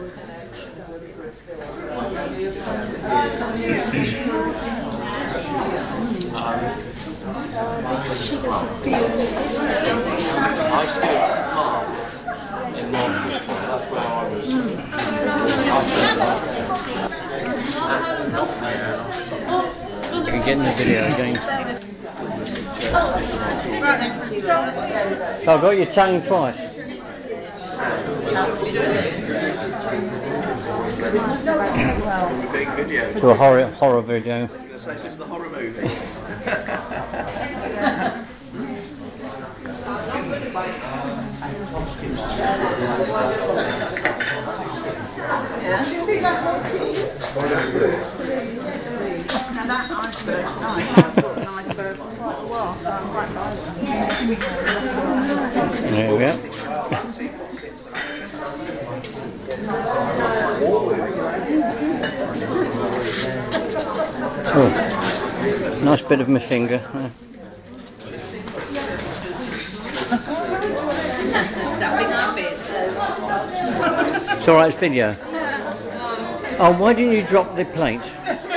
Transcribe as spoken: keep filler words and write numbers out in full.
She doesn't feel it. I still in North, that's where I was. You can get in the video again. So I've got your tongue twice. Big video. To a horror horror video. I was going to say, this is the horror movie. There we go. Oh, nice bit of my finger. Stopping our bit. It's alright, it's video. Oh, why didn't you drop the plate?